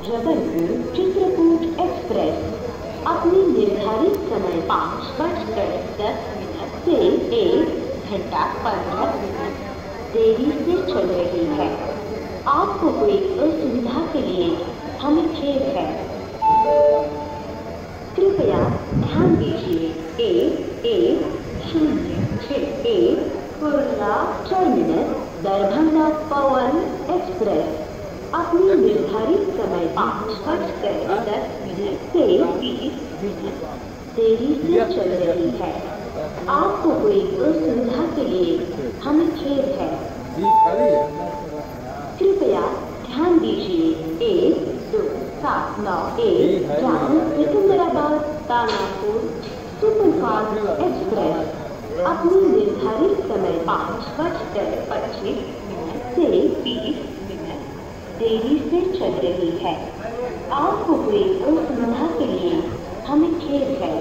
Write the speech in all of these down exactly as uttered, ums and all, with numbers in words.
Jabalpur Chitrakoot express अपने निर्धारित समय पाँच बजकर दस मिनट से एक घंटा पंद्रह मिनट देरी से चल रही है। आपको कोई असुविधा के लिए हमें खेद है। कृपया ध्यान दीजिए। एक एक शून्य छः एक कुर्ला टर्मिनस दरभंगा पवन एक्सप्रेस अपनी निर्धारित समय पाँच बजकर दस मिनट से बीस मिनट देरी से चल रही है। आपको कोई असुविधा के लिए हमें खेद है। कृपया ध्यान दीजिए। एक दो सात नौ एक ग्राम सिकंदराबाद दानापुर सुपरफास्ट एक्सप्रेस अपनी निर्धारित समय पाँच बजकर पच्चीस मिनट से बीस मिनट देरी से चल रही है। आपको कोई असुविधा के लिए हमें खेद है।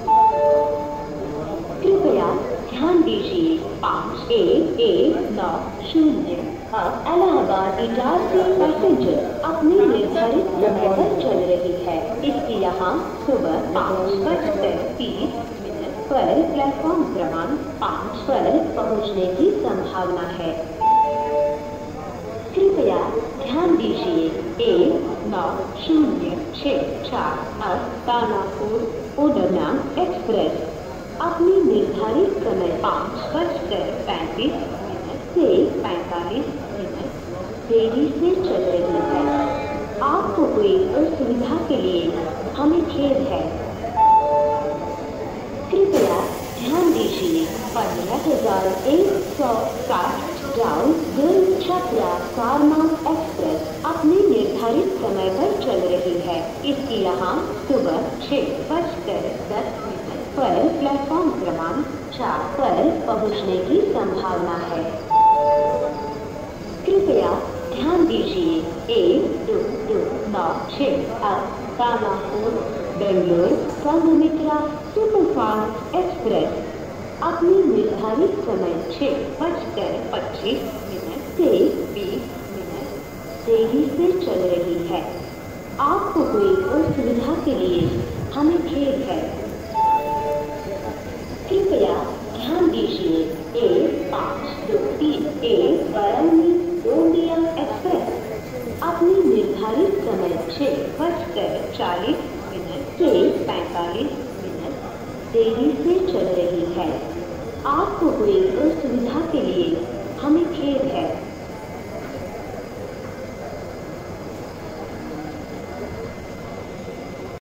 कृपया ध्यान दीजिए। पाँच एक एक नौ शून्य अब इलाहाबाद इटारसी पैसेंजर अपनी निर्धारित समय पर चल रही है। इसकी यहाँ सुबह पाँच बजकर तीस मिनट पर प्लेटफॉर्म क्रमांक पाँच पर पहुँचने की संभावना है। कृपया ध्यान दीजिए। एक नौ शून्य छः चार अब दानापुर उड़ना एक्सप्रेस अपनी निर्धारित समय पाँच बजकर पैंतीस मिनट से पैंतालीस मिनट देरी से चल रही है। आपको कोई असुविधा के लिए हमें खेद है। कृपया ध्यान दीजिए। पंद्रह हजार एक सौ साठ डाउन दिल छपरा सारनाथ एक्सप्रेस अपनी निर्धारित समय पर चल रही है। इसकी यहाँ सुबह छः बजकर दस मिनट पर प्लेटफॉर्म क्रमांक चार पर पहुँचने की संभावना है। कृपया ध्यान दीजिए। एक दो दो नौ छः अब दानापुर बेंगलुरु संघमित्रा सुपरफास्ट एक्सप्रेस अपनी निर्धारित समय छः बजकर पच्चीस मिनट से बीस मिनट देरी से चल रही है। आपको कोई असुविधा के लिए हमें खेद है। कृपया ध्यान दीजिए। एक पाँच दो तीन एक बरौनी गोंदिया एक्सप्रेस अपनी निर्धारित समय छः बजकर चालीस मिनट से पैंतालीस मिनट देरी से चल रही है। आपको कोई असुविधा के लिए